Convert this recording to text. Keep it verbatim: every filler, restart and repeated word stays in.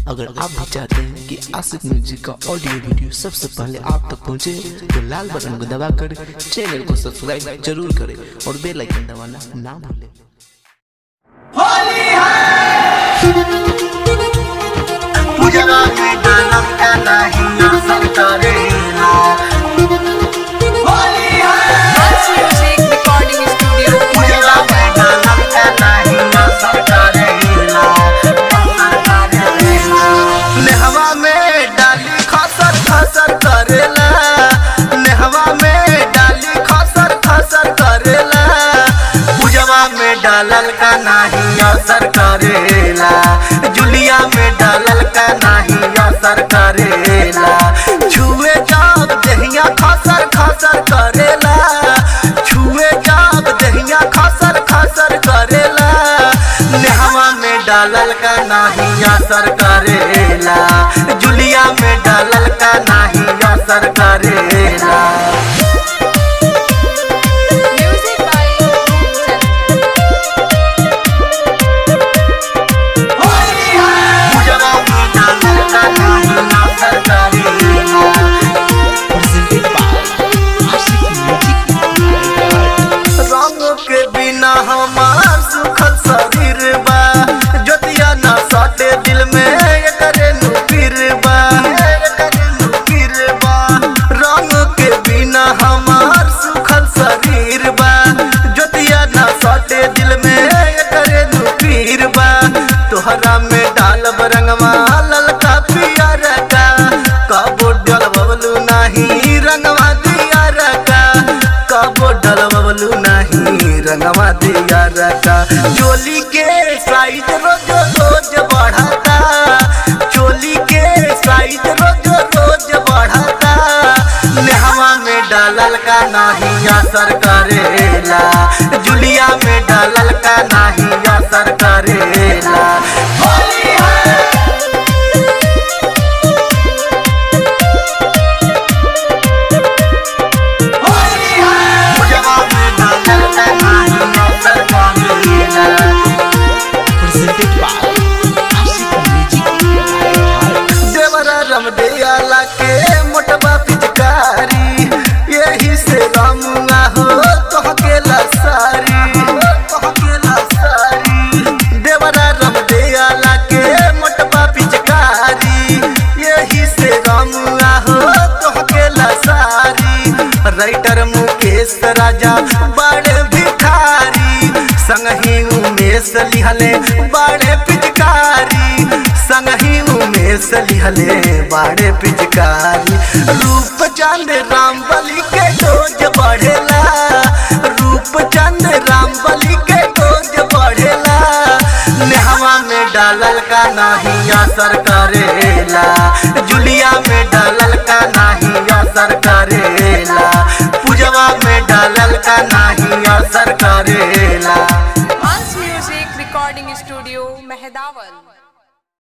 अगर आप भी चाहते हैं कि आशिक म्यूजिक का ऑडियो वीडियो सबसे पहले आप तक पहुंचे, तो लाल बटन को दबाकर चैनल को सब्सक्राइब जरूर करें और बेल आइकन दबाना ना भूलें। होली है पूजवा में डालम का नहीं असर करेला। होली है म्यूजिक रिकॉर्डिंग स्टूडियो पूजवा में डालम का नहीं असर करेला। नेहवा में डाली खसर खसर करेला। नेहवा में डाली खसर खसर करेला। पूजवा में डालल का नहीं असर करेला। जुलिया में डालल का नहीं असर करेला। छुए जब दहिया खसर खसर करेला। छुए जब दहिया खसर खसर करेला। नेहवा में डालल का नहीं असर करेला। जुलिया में डालल का नहीं असर करेला। म्यूजिक बाय पूजवा में डालल का नहीं असर करेला। रंग के बिना हमार सुखल शरीर बा। जोतिया ना सटे दिल में एकरे नुपीर बा। एकरे नुपीर बा। रंग के बिना हमार सुखल शरीर बा। जोतिया ना सटे दिल में एकरे नुपीर बा। तोहरा में डालब रंगवा ललका पियर का। कबो डलबलू नहीं रंगवा दिया रका। कबो डलबलू नहीं रंगवा दिया रका। चोली के साइज रोज रोज बढ़ता। चोली के साइज रोज रोज बढ़ता। नेहवा में डालल का नहीं असर करेला। जुलिया में डालल का नहीं असर करेला। होली है पूजवा में डालल का नहीं असर करेला। देवरा रमदेयाला के मोटबा पिचकारी। यही से रमुआ हो तोहके लसारी। तोहके लसारी। देवरा रमदेयाला के मोटबा पिचकारी। यही से रमुआ हो तोहके लसारी। राइटर मुकेश राजा बड़े भिखारी। संगही उमेश लिहले बड़े पिचकारी। संगही उमेश लिहले बड़े पिचकारी। रूप चंद राम बलि के डोज बढ़ेला। रूप चंद राम बलि के डोज बढ़ेला। नेहवा में डालल का नहीं असर करेला। जुलिया में डालल का नहीं असर करेला। पूजवा में डालल का नहीं असर करेला। Music recording studio Mehdawal.